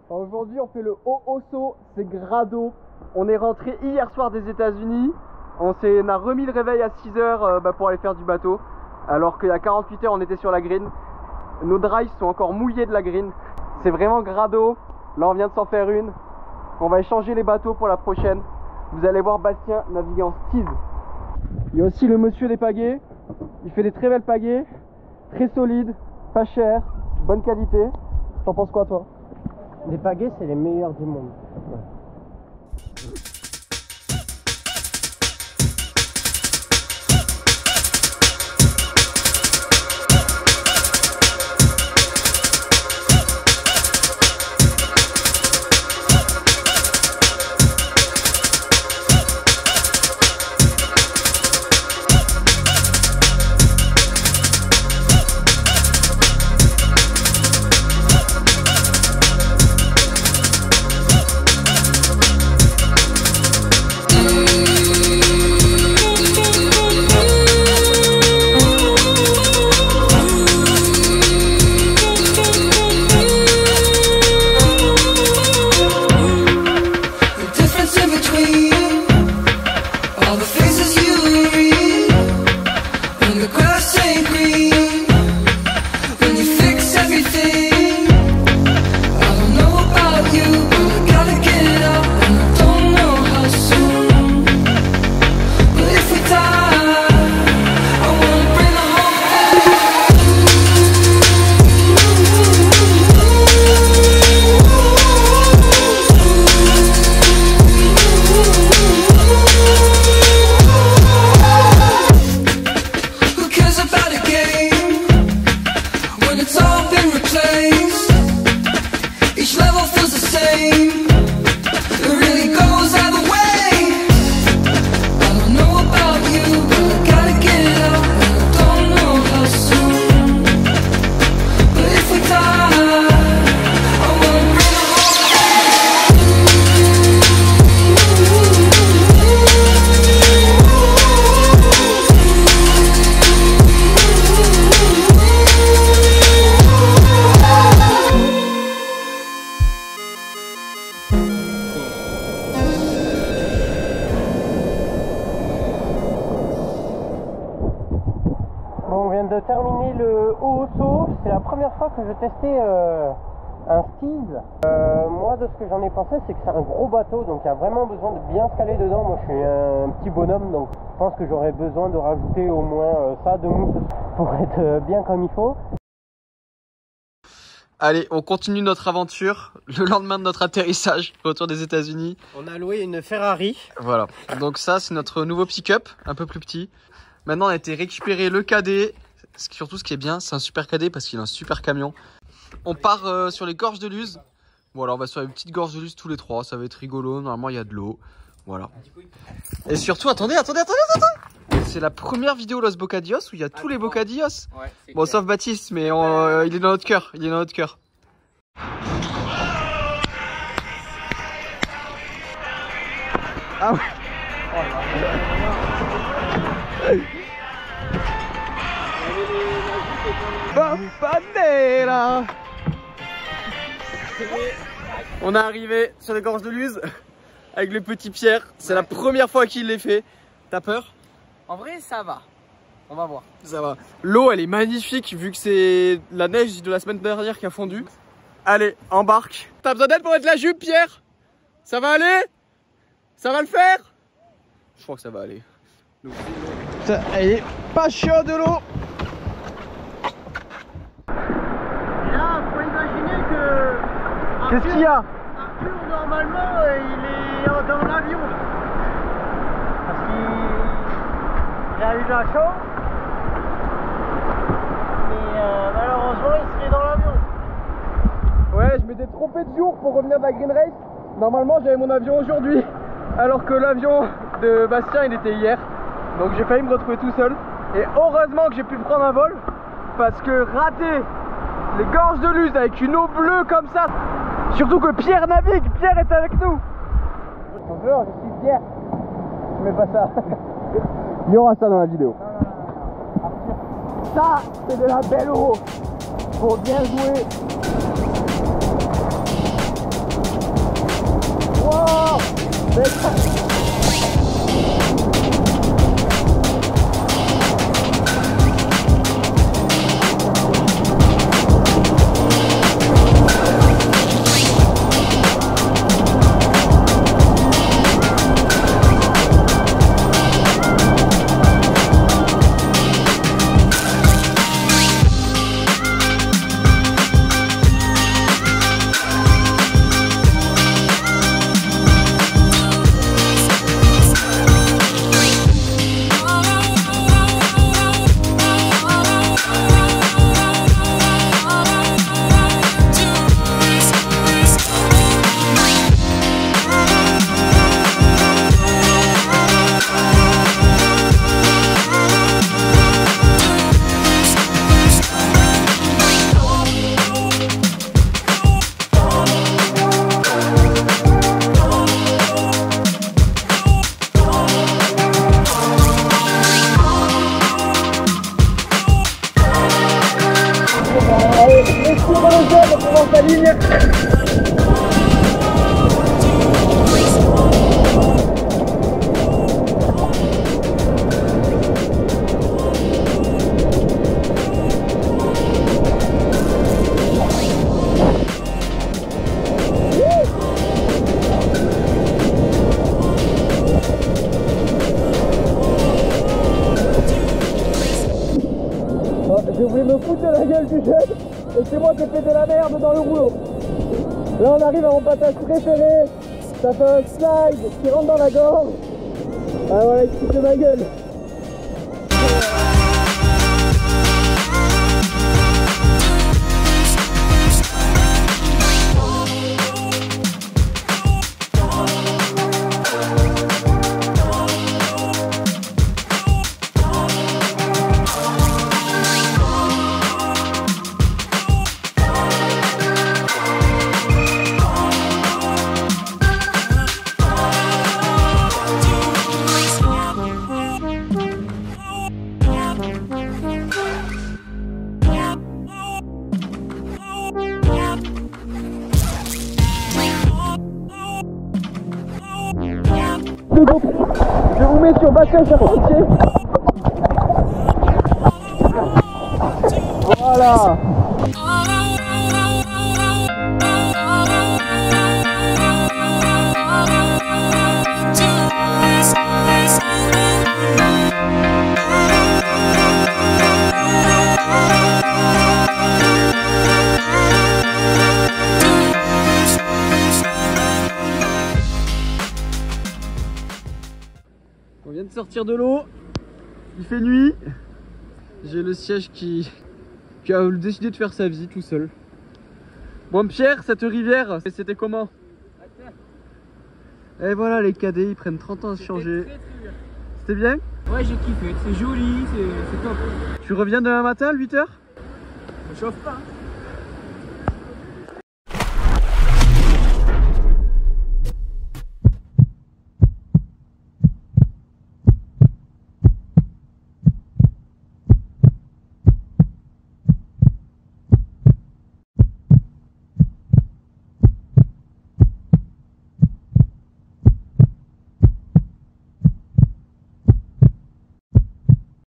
Aujourd'hui on fait le haut Osso, c'est Grado. On est rentré hier soir des États-Unis. On a remis le réveil à 6 h pour aller faire du bateau. Alors qu'il y a 48 heures on était sur la green. Nos drives sont encore mouillés de la green. C'est vraiment Grado. Là on vient de s'en faire une. On va échanger les bateaux pour la prochaine. Vous allez voir Bastien naviguer en steeze. Il y a aussi le monsieur des pagaies. Il fait des très belles pagaies. Très solides, pas chères, bonne qualité. T'en penses quoi toi? Les pagaies c'est les meilleurs du monde. Ouais. De terminer le haut Osso, c'est la première fois que je testais un steeze. Moi de ce que j'en ai pensé c'est que c'est un gros bateau donc il y a vraiment besoin de bien se caler dedans. Moi je suis un petit bonhomme donc je pense que j'aurais besoin de rajouter au moins ça de mousse pour être bien comme il faut. Allez, on continue notre aventure le lendemain de notre atterrissage retour des États-Unis. On a loué une Ferrari. Voilà, donc ça c'est notre nouveau pick-up, un peu plus petit. Maintenant on a été récupérer le cadet. Surtout ce qui est bien, c'est un super cadet parce qu'il a un super camion. On part sur les gorges de Luz. Voilà, on va sur les petites gorges de Luz tous les trois. Ça va être rigolo. Normalement, il y a de l'eau. Voilà. Et surtout, attendez. C'est la première vidéo Los Bocadillos où il y a tous les Bocadillos. Ouais, bon, sauf Baptiste, mais il est dans notre cœur. Il est dans notre cœur. Ah ouais. Bandera. On est arrivé sur les gorges de Luz avec le petit Pierre. C'est la première fois qu'il l'ait fait. T'as peur? En vrai, ça va. On va voir. Ça va. L'eau, elle est magnifique vu que c'est la neige de la semaine dernière qui a fondu. Allez, embarque. T'as besoin d'aide pour mettre la jupe, Pierre? Ça va aller? Ça va le faire? Je crois que ça va aller. Elle est pas chaude de l'eau. Qu'est-ce qu'il y a? Arthur, normalement, il est dans l'avion. Parce qu'il a eu de la chance. Mais malheureusement, il serait dans l'avion. Ouais, je m'étais trompé de jour pour revenir de la Green Race. Normalement, j'avais mon avion aujourd'hui. Alors que l'avion de Bastien, il était hier. Donc j'ai failli me retrouver tout seul. Et heureusement que j'ai pu prendre un vol. Parce que rater les gorges de Luz avec une eau bleue comme ça. Surtout que Pierre navigue, Pierre est avec nous. Bonjour, je suis Pierre. Je mets pas ça. Il y aura ça dans la vidéo. Ça, c'est de la belle eau. Faut bien jouer. J'ai voulu me foutre de la gueule du jeune et c'est moi qui ai fait de la merde dans le rouleau. Là on arrive à mon passage préféré, ça fait un slide qui rentre dans la gorge. Ah voilà, il se fout de ma gueule. Je vous mets sur Bastien Charpentier. Voilà. On vient de sortir de l'eau, il fait nuit, j'ai le siège qui a décidé de faire sa vie tout seul. Bon Pierre, cette rivière, c'était comment? Et voilà, les cadets, ils prennent 30 ans à se changer. C'était bien? Ouais, j'ai kiffé, c'est joli, c'est top. Tu reviens demain matin à 8 h? Ça chauffe pas.